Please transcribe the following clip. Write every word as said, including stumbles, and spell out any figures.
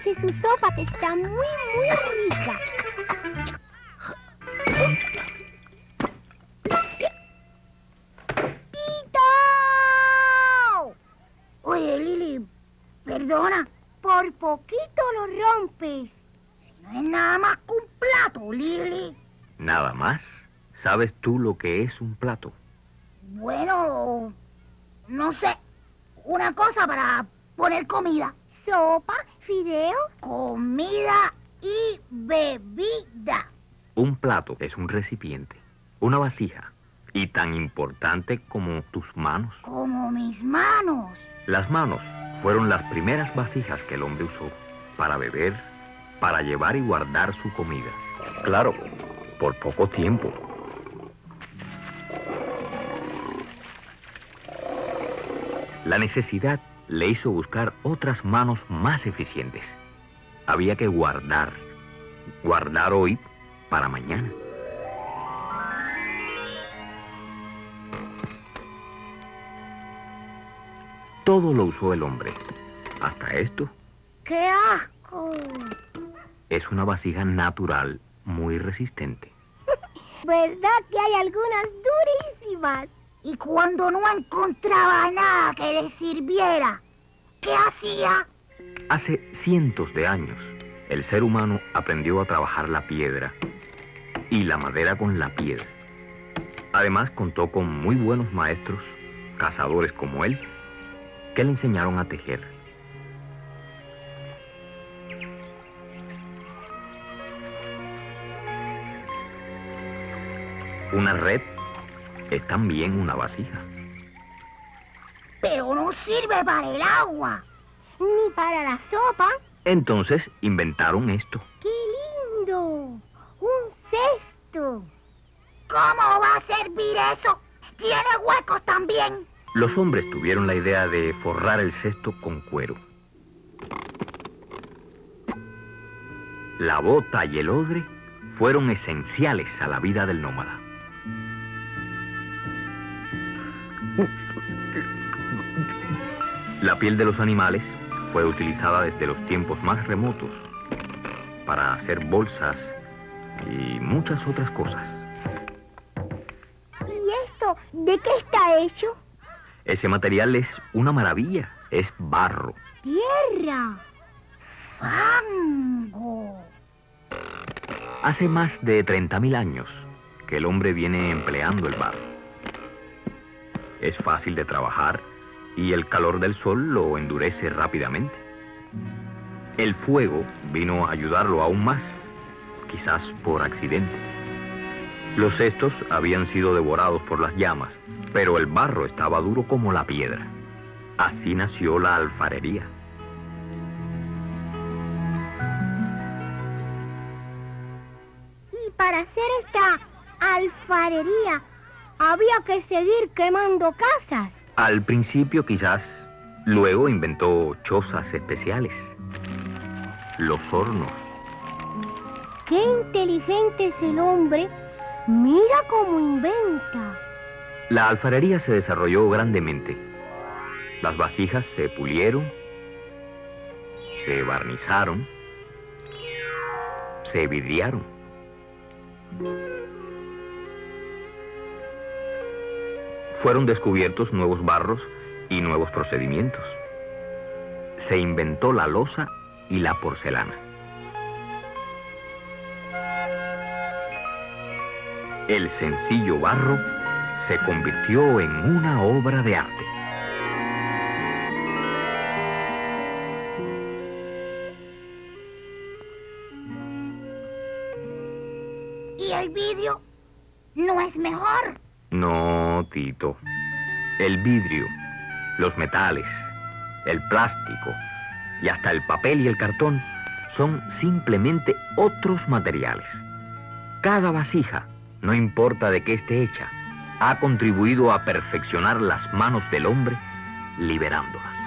que su sopa que está muy, muy rica. ¡Tito! Oye, Lili, perdona. Por poquito lo rompes. No es nada más que un plato, Lili. Nada más. ¿Sabes tú lo que es un plato? Bueno, no sé. Una cosa para poner comida. Sopa, fideo. Comida y bebida. Un plato es un recipiente, una vasija, y tan importante como tus manos. Como mis manos. Las manos fueron las primeras vasijas que el hombre usó para beber, para llevar y guardar su comida. Claro, por poco tiempo. La necesidad le hizo buscar otras manos más eficientes. Había que guardar, guardar hoy para mañana. Todo lo usó el hombre, hasta esto. ¡Qué asco! Es una vasija natural muy resistente. ¿Verdad que hay algunas durísimas? Y cuando no encontraba nada que le sirviera, ¿qué hacía? Hace cientos de años, el ser humano aprendió a trabajar la piedra y la madera con la piedra. Además, contó con muy buenos maestros, cazadores como él, que le enseñaron a tejer. Una red es también una vasija. Pero no sirve para el agua. Ni para la sopa. Entonces inventaron esto. ¡Qué lindo! ¡Un cesto! ¿Cómo va a servir eso? Tiene huecos también. Los hombres tuvieron la idea de forrar el cesto con cuero. La bota y el odre fueron esenciales a la vida del nómada. La piel de los animales fue utilizada desde los tiempos más remotos para hacer bolsas y muchas otras cosas. ¿Y esto de qué está hecho? Ese material es una maravilla, es barro. ¡Tierra! ¡Fango! Hace más de treinta mil años que el hombre viene empleando el barro. Es fácil de trabajar y el calor del sol lo endurece rápidamente. El fuego vino a ayudarlo aún más, quizás por accidente. Los cestos habían sido devorados por las llamas, pero el barro estaba duro como la piedra. Así nació la alfarería. Y para hacer esta alfarería había que seguir quemando casas. Al principio quizás, luego inventó chozas especiales, los hornos. ¡Qué inteligente es el hombre! ¡Mira cómo inventa! La alfarería se desarrolló grandemente. Las vasijas se pulieron, se barnizaron, se vidriaron. Fueron descubiertos nuevos barros y nuevos procedimientos. Se inventó la loza y la porcelana. El sencillo barro se convirtió en una obra de arte. ¿Y el vidrio no es mejor? No, Tito. El vidrio, los metales, el plástico y hasta el papel y el cartón son simplemente otros materiales. Cada vasija, no importa de qué esté hecha, ha contribuido a perfeccionar las manos del hombre, liberándolas.